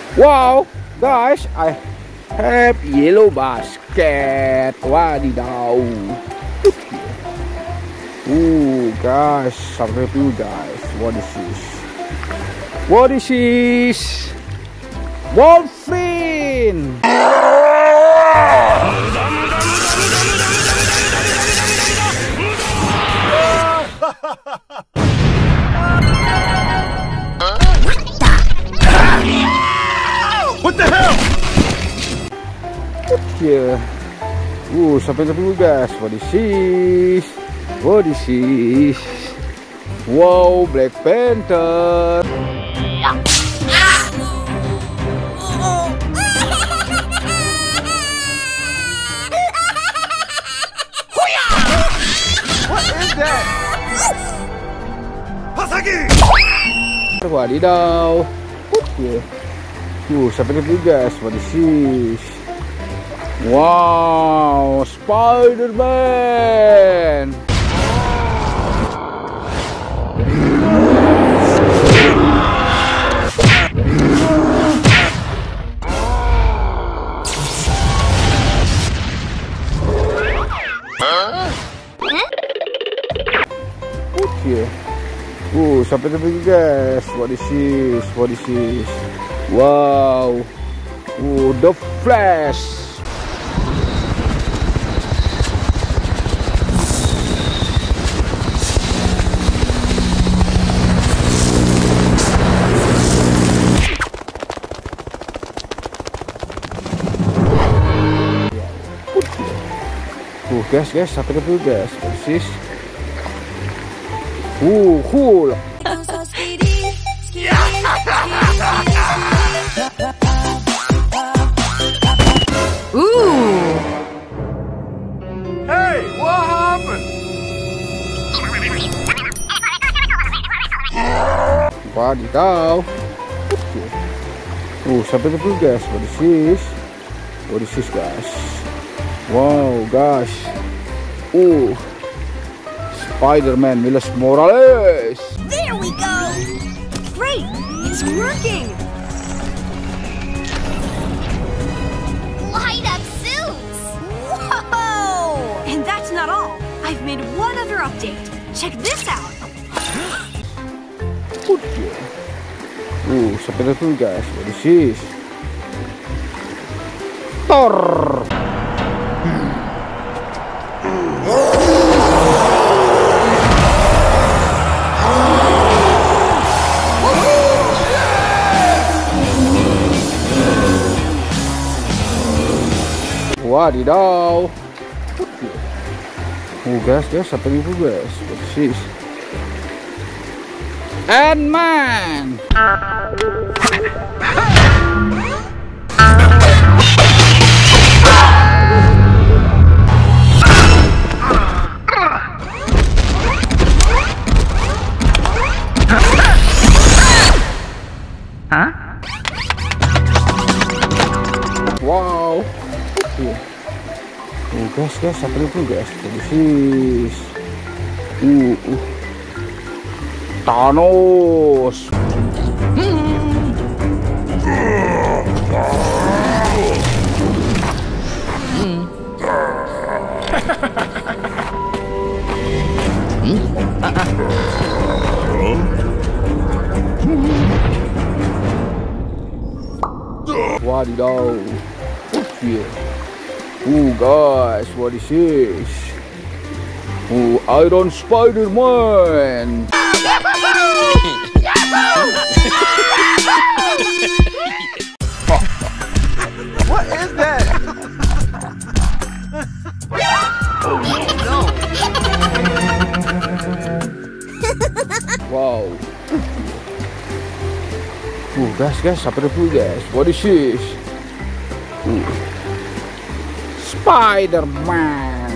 Wow, guys, I have yellow basket. Wadidaw. Guys, sampai dulu guys. What is this? What is this? Wolverine. What the hell? Yeah. Sampai dulu guys. What is this? What is this? Wow, Black Panther. What is that? Hasagi! Wadidaw. Sampai dulu guys. What is this? Wow, Spider-Man. Sampai dulu guys. What is this? What is this? Wow. The Flash. Guys, sampai dulu guys. What is this? Cool. Hey, what happened? Wadidaw. Sampai dulu guys. What is this? What is this guys? Wow guys. Spider-Man Miles Morales. There we go. Great, it's working. Light up suits. Whoa! And that's not all. I've made one other update. Check this out. Sampai dulu guys. What is this? Thor. Wadidaw. Guys, sampai dulu guys. What is this? Ant-Man. Hah? Wow. Guys, sampai dulu guys. This. Thanos. Wadidaw. Guys, what is this? Iron Spider-Man. What is that? Wow. Guys, sampai dulu guys. What is this? Spider-Man.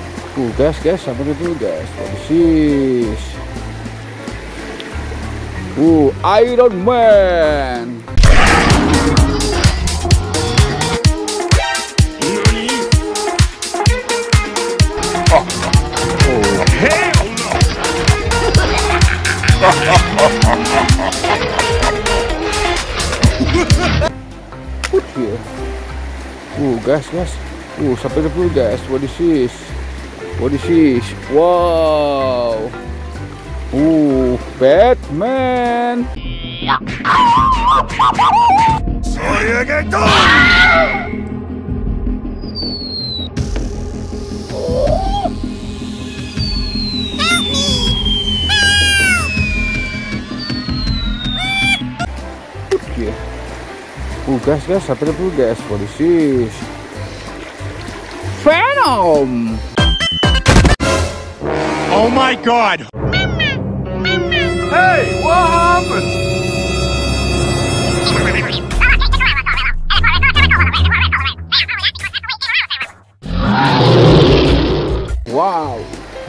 Guys, sampai dulu guys. What is this? Iron Man. Guys. Sampai dulu guys. What is this? Wow. Batman. Guys, sampai dulu guys. What is this? Venom. Oh my God! Hey, what happened? Wow.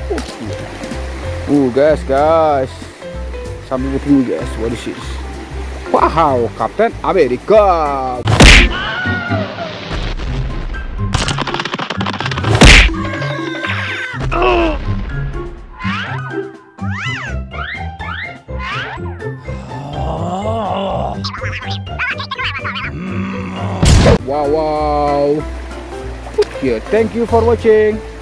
Guys. Sambil review guys. What is this? Wow, Captain America. Wow. Okay, thank you for watching.